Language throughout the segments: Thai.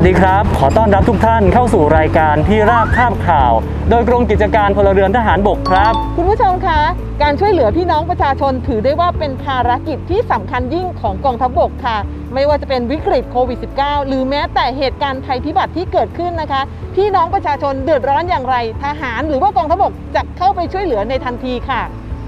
สดีครับขอต้อนรับทุกท่านเข้าสู่รายการที่ราบคาบข่าวโดยกรมกิจการพลเรือนทหารบกครับคุณผู้ชมคะการช่วยเหลือพี่น้องประชาชนถือได้ว่าเป็นภารกิจที่สำคัญยิ่งของกองทัพบกค่ะไม่ว่าจะเป็นวิกฤตโควิด -19 หรือแม้แต่เหตุการณ์ภัยพิบัติที่เกิดขึ้นนะคะพี่น้องประชาชนเดือดร้อนอย่างไรทหารหรือว่ากองทัพบกจะเข้าไปช่วยเหลือในทันทีค่ะ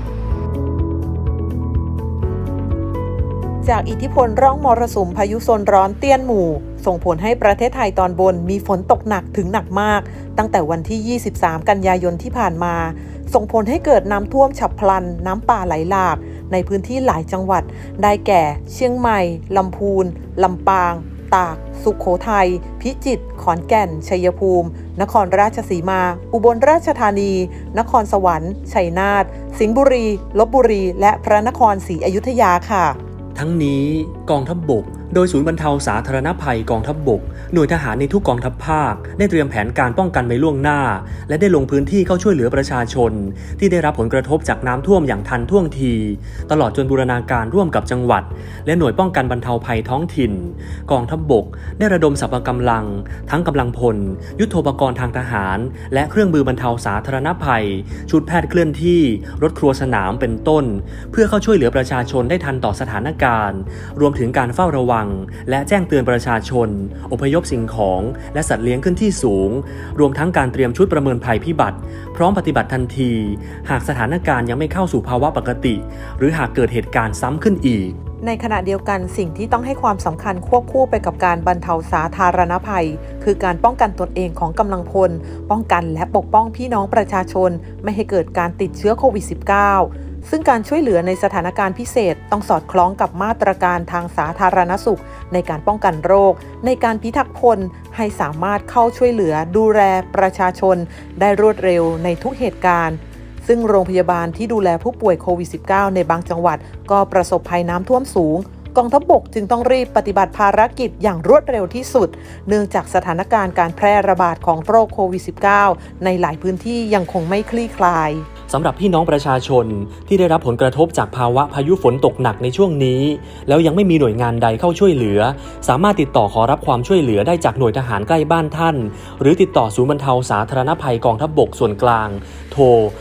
จากอิทธิพลร่องมรสุมพายุโซนร้อนเตี้ยนหมู่ส่งผลให้ประเทศไทยตอนบนมีฝนตกหนักถึงหนักมากตั้งแต่วันที่ 23 กันยายนที่ผ่านมาส่งผลให้เกิดน้ำท่วมฉับพลันน้ำป่าไหลหลากในพื้นที่หลายจังหวัดได้แก่เชียงใหม่ลำพูนลำปางตากสุโขทัยพิจิตรขอนแก่นชัยภูมินครราชสีมาอุบลราชธานีนครสวรรค์ชัยนาทสิงห์บุรีลพบุรีและพระนครศรีอยุธยาค่ะทั้งนี้กองทัพบกโดยศูนย์บรรเทาสาธารณภัยกองทัพบกหน่วยทหารในทุกกองทัพภาคได้เตรียมแผนการป้องกันไว้ล่วงหน้าและได้ลงพื้นที่เข้าช่วยเหลือประชาชนที่ได้รับผลกระทบจากน้ำท่วมอย่างทันท่วงทีตลอดจนบูรณาการร่วมกับจังหวัดและหน่วยป้องกันบรรเทาภัยท้องถิ่นกองทัพบกได้ระดมสรรพกำลังทั้งกำลังพลยุทโธปกรณ์ทางทหารและเครื่องมือบรรเทาสาธารณภัยชุดแพทย์เคลื่อนที่รถครัวสนามเป็นต้นเพื่อเข้าช่วยเหลือประชาชนได้ทันต่อสถานการณ์รวมถึงการเฝ้าระวังและแจ้งเตือนประชาชนอพยพสิ่งของและสัตว์เลี้ยงขึ้นที่สูงรวมทั้งการเตรียมชุดประเมินภัยพิบัติพร้อมปฏิบัติทันทีหากสถานการณ์ยังไม่เข้าสู่ภาวะปกติหรือหากเกิดเหตุการณ์ซ้ำขึ้นอีกในขณะเดียวกันสิ่งที่ต้องให้ความสำคัญควบคู่ไปกับการบรรเทาสาธารณภัยคือการป้องกันตนเองของกำลังพลป้องกันและปกป้องพี่น้องประชาชนไม่ให้เกิดการติดเชื้อโควิด -19 ซึ่งการช่วยเหลือในสถานการณ์พิเศษต้องสอดคล้องกับมาตรการทางสาธารณสุขในการป้องกันโรคในการพิทักษ์พลให้สามารถเข้าช่วยเหลือดูแลประชาชนได้รวดเร็วในทุกเหตุการณ์ซึ่งโรงพยาบาลที่ดูแลผู้ป่วยโควิด -19 ในบางจังหวัดก็ประสบภัยน้ำท่วมสูงกองทัพบกจึงต้องรีบปฏิบัติภารกิจอย่างรวดเร็วที่สุดเนื่องจากสถานการณ์การแพร่ระบาดของโรคโควิด -19 ในหลายพื้นที่ยังคงไม่คลี่คลายสำหรับพี่น้องประชาชนที่ได้รับผลกระทบจากภาวะพายุฝนตกหนักในช่วงนี้แล้วยังไม่มีหน่วยงานใดเข้าช่วยเหลือสามารถติดต่อขอรับความช่วยเหลือได้จากหน่วยทหารใกล้บ้านท่านหรือติดต่อศูนย์บรรเทาสาธารณภัยกองทัพบกส่วนกลางโทร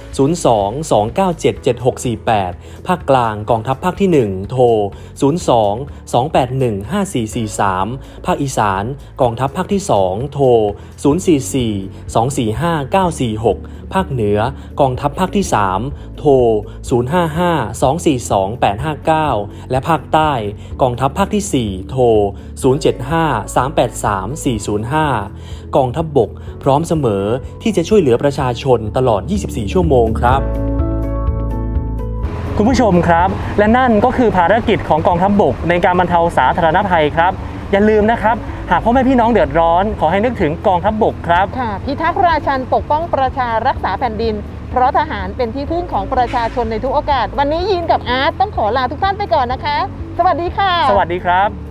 02-297-7648 ภาคกลางกองทัพภาคที่ 1 โทร 02-281-5443 ภาคอีสานกองทัพภาคที่ 2 โทร 044-245-946 ภาคเหนือกองทัพภาคที่ 3 โทร 055-242-859 และภาคใต้กองทัพภาคที่ 4 โทร 075-383-405 กองทัพบกพร้อมเสมอที่จะช่วยเหลือประชาชนตลอด 24 ชั่วโมงครับคุณผู้ชมครับและนั่นก็คือภารกิจของกองทัพบกในการบรรเทาสาธารณภัยครับอย่าลืมนะครับหากพ่อแม่พี่น้องเดือดร้อนขอให้นึกถึงกองทัพบกครับค่ะพิทักษ์ราชันปกป้องประชารักษาแผ่นดินเพราะทหารเป็นที่พึ่งของประชาชนในทุกโอกาสวันนี้ยินกับอาร์ตต้องขอลาทุกท่านไปก่อนนะคะสวัสดีค่ะสวัสดีครับ